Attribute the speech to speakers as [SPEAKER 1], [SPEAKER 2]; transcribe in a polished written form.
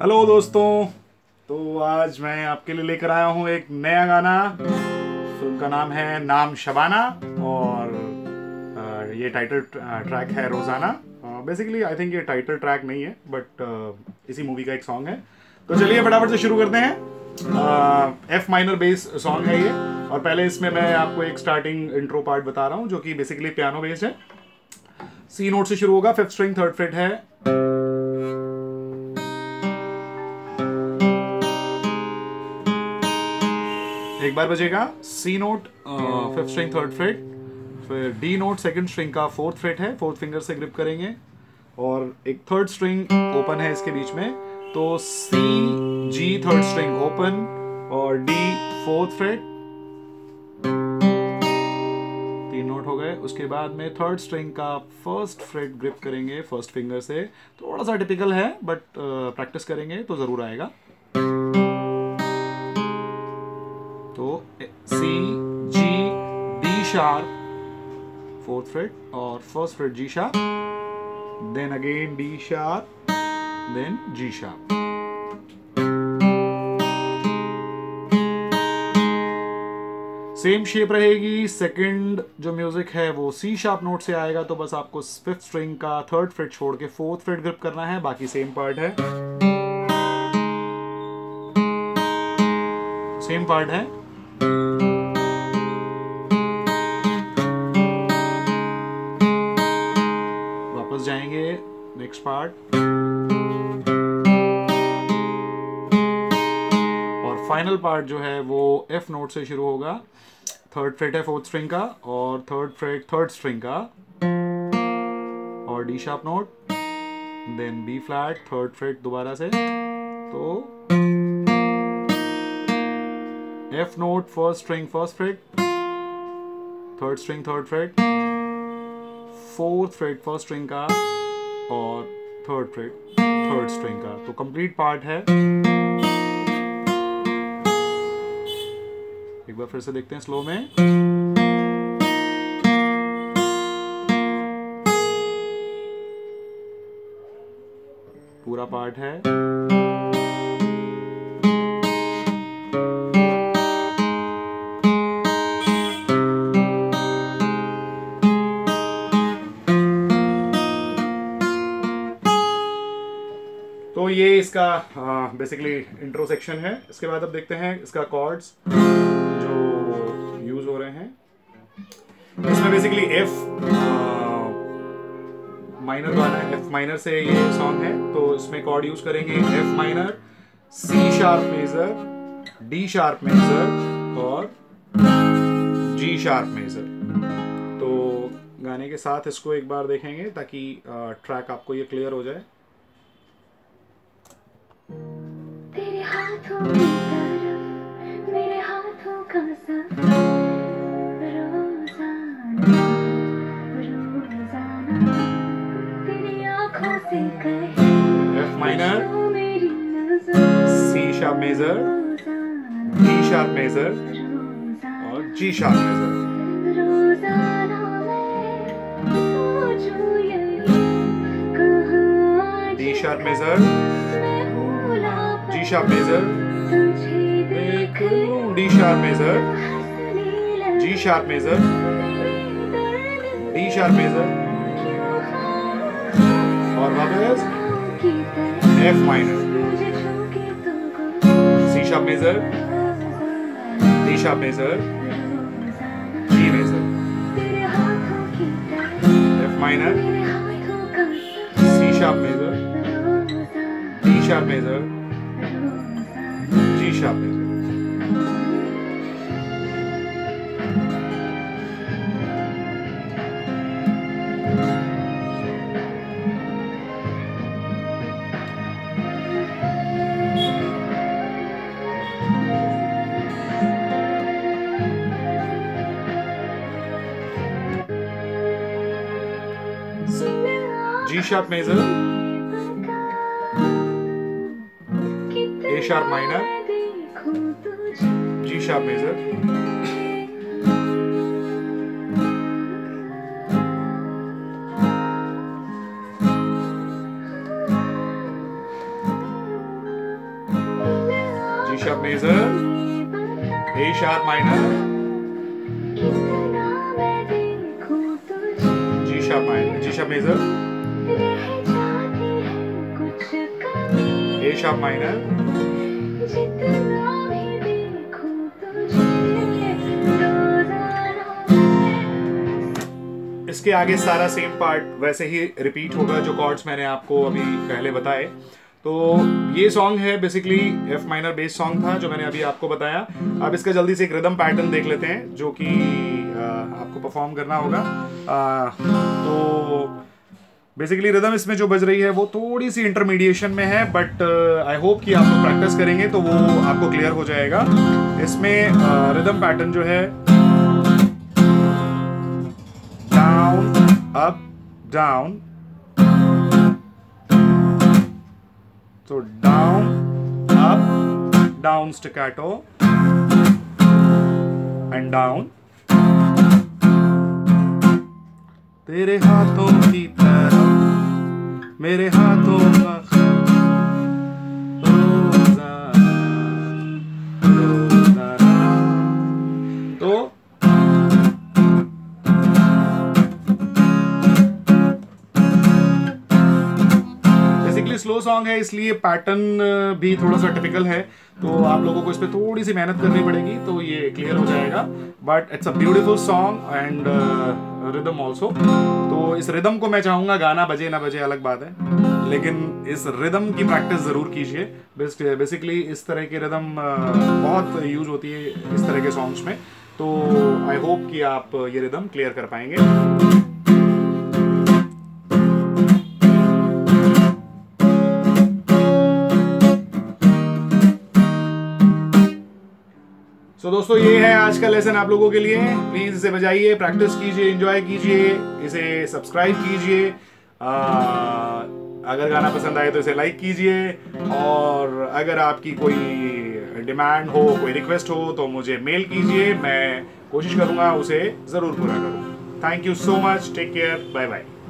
[SPEAKER 1] Hello दोस्तों। तो आज मैं आपके लिए लेकर आया हूँ एक नया गाना। फिल्म का नाम है नाम शबाना और ये टाइटल ट्रैक है रोजाना। बेसिकली आई थिंक ये टाइटल ट्रैक नहीं है बट इसी मूवी का एक सॉन्ग है। तो चलिए फटाफट से शुरू करते हैं। एफ माइनर बेस सॉन्ग है ये और पहले इसमें मैं आपको एक स्टार्टिंग इंट्रो पार्ट बता रहा हूँ जो कि बेसिकली पियानो बेस्ड है। सी नोट से शुरू होगा, फिफ्थ स्ट्रिंग थर्ड फ्रेट है। एक बार बजेगा C note fifth string third fret, फिर डी नोट सेकंड स्ट्रिंग का फोर्थ फ्रेट है, फोर्थ फिंगर से ग्रिप करेंगे और एक थर्ड स्ट्रिंग ओपन है इसके बीच में। तो C G third string open और डी फोर्थ फ्रेट, तीन नोट हो गए। उसके बाद में थर्ड स्ट्रिंग का फर्स्ट फ्रेट ग्रिप करेंगे फर्स्ट फिंगर से। थोड़ा सा टिपिकल है बट प्रैक्टिस करेंगे तो जरूर आएगा। तो C G D sharp fourth fret और first fret G sharp, then again D sharp, then G sharp. Same shape रहेगी। सेकंड जो म्यूजिक है वो सी शार्प नोट से आएगा, तो बस आपको फिफ्थ स्ट्रिंग का थर्ड फ्रेट छोड़ के फोर्थ फ्रेट ग्रिप करना है, बाकी सेम पार्ट है। सेम पार्ट है। वापस जाएंगे नेक्स्ट पार्ट और फाइनल पार्ट जो है वो एफ नोट से शुरू होगा। थर्ड फ्रेट है फोर्थ स्ट्रिंग का और थर्ड फ्रेट थर्ड स्ट्रिंग का और D sharp note, then B flat third fret दोबारा से। तो F note first string first fret, third string third fret, fourth fret first string का और थर्ड फ्रेट थर्ड स्ट्रिंग का। तो कंप्लीट पार्ट है। एक बार फिर से देखते हैं स्लो में। पूरा पार्ट है। तो ये इसका बेसिकली इंट्रो सेक्शन है। इसके बाद अब देखते हैं इसका कॉर्ड्स जो यूज हो रहे हैं। इसमें बेसिकली एफ माइनर गाना है, एफ माइनर से ये सॉन्ग है। तो इसमें कॉर्ड यूज करेंगे F minor, C sharp major, D sharp major और जी शार्प मेजर। तो गाने के साथ इसको एक बार देखेंगे ताकि ट्रैक आपको ये क्लियर हो जाए।
[SPEAKER 2] तेरे हाथों की तरफ मेरे हाथों का सफर, रोजाना रोजाना तेरी आंखों से कहे
[SPEAKER 1] एफ माइनर,
[SPEAKER 2] मेरी नजर,
[SPEAKER 1] C sharp major, D sharp major और जी शार्प मेजर।
[SPEAKER 2] रोजाना मैं सोचूं यही कहाँ
[SPEAKER 1] D sharp major, G sharp major, D sharp major, G sharp major, D sharp major और वापस F minor, C sharp major, D sharp major, G major, F minor, C sharp major, D sharp major, G sharp major. G sharp major, A sharp minor, G sharp major, sharp major, A sharp minor, G sharp minor, G sharp major, A sharp minor, इसके आगे सारा same part वैसे ही repeat होगा जो chords मैंने आपको अभी पहले बताए। तो ये सॉन्ग है basically F minor base song था जो मैंने अभी आपको बताया। अब इसका जल्दी से एक रिदम पैटर्न देख लेते हैं जो कि आपको परफॉर्म करना होगा। तो बेसिकली रिदम इसमें जो बज रही है वो थोड़ी सी इंटरमीडिएशन में है, बट आई होप कि आप लोग प्रैक्टिस करेंगे तो वो आपको क्लियर हो जाएगा। इसमें रिदम पैटर्न जो है डाउन अप डाउन, तो down up down staccato and down. तेरे हाथों की तरह मेरे हाथों का रोज़ाना रोज़ाना। तो बेसिकली स्लो सॉन्ग है इसलिए पैटर्न भी थोड़ा सा टिपिकल है, तो आप लोगों को इस पर थोड़ी सी मेहनत करनी पड़ेगी तो ये क्लियर हो जाएगा। But it's a beautiful song and rhythm also. तो इस रिदम को मैं चाहूँगा गाना बजे ना बजे अलग बात है, लेकिन इस रिदम की प्रैक्टिस ज़रूर कीजिए। बेसिकली इस तरह की रिदम बहुत यूज होती है इस तरह के सॉन्ग्स में, तो आई होप कि आप ये रिदम क्लियर कर पाएंगे। तो दोस्तों ये है आज का लेसन आप लोगों के लिए। प्लीज इसे बजाइए, प्रैक्टिस कीजिए, एंजॉय कीजिए, इसे सब्सक्राइब कीजिए। अगर गाना पसंद आए तो इसे लाइक कीजिए, और अगर आपकी कोई डिमांड हो, कोई रिक्वेस्ट हो तो मुझे मेल कीजिए, मैं कोशिश करूंगा उसे जरूर पूरा करूं। Thank you so much, take care, bye bye.